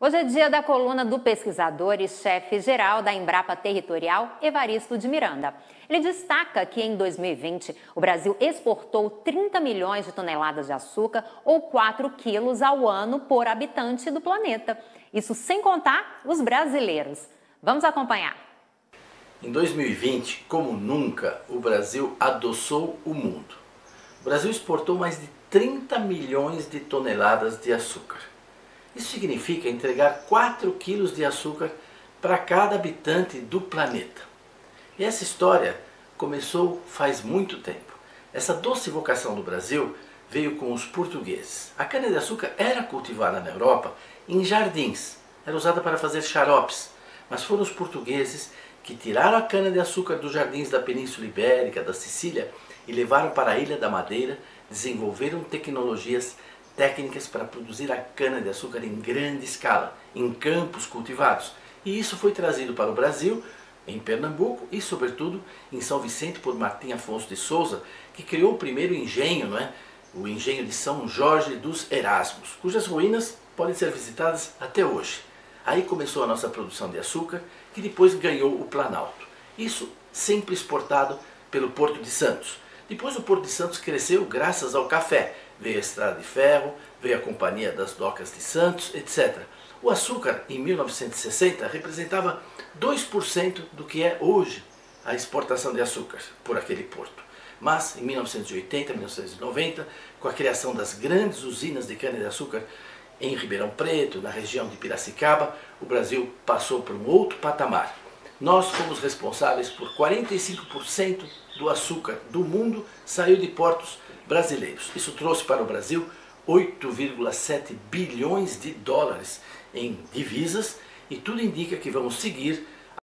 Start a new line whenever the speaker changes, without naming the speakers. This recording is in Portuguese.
Hoje é dia da coluna do pesquisador e chefe-geral da Embrapa Territorial, Evaristo de Miranda. Ele destaca que em 2020 o Brasil exportou 30 milhões de toneladas de açúcar, ou 4 quilos ao ano por habitante do planeta. Isso sem contar os brasileiros. Vamos acompanhar.
Em 2020, como nunca, o Brasil adoçou o mundo. O Brasil exportou mais de 30 milhões de toneladas de açúcar. Isso significa entregar 4 quilos de açúcar para cada habitante do planeta. E essa história começou faz muito tempo. Essa doce vocação do Brasil veio com os portugueses. A cana-de-açúcar era cultivada na Europa em jardins, era usada para fazer xaropes, mas foram os portugueses que tiraram a cana-de-açúcar dos jardins da Península Ibérica, da Sicília, e levaram para a Ilha da Madeira, desenvolveram tecnologias técnicas para produzir a cana-de-açúcar em grande escala, em campos cultivados. E isso foi trazido para o Brasil, em Pernambuco e, sobretudo, em São Vicente por Martim Afonso de Souza, que criou o primeiro engenho, o engenho de São Jorge dos Erasmos, cujas ruínas podem ser visitadas até hoje. Aí começou a nossa produção de açúcar, que depois ganhou o Planalto. Isso sempre exportado pelo Porto de Santos. Depois o Porto de Santos cresceu graças ao café. Veio a Estrada de Ferro, veio a Companhia das Docas de Santos, etc. O açúcar, em 1960, representava 2% do que é hoje a exportação de açúcar por aquele porto. Mas, em 1980, 1990, com a criação das grandes usinas de cana-de-açúcar em Ribeirão Preto, na região de Piracicaba, o Brasil passou por um outro patamar. Nós fomos responsáveis por 45% do açúcar do mundo saiu de portos brasileiros. Isso trouxe para o Brasil 8,7 bilhões de dólares em divisas e tudo indica que vamos seguir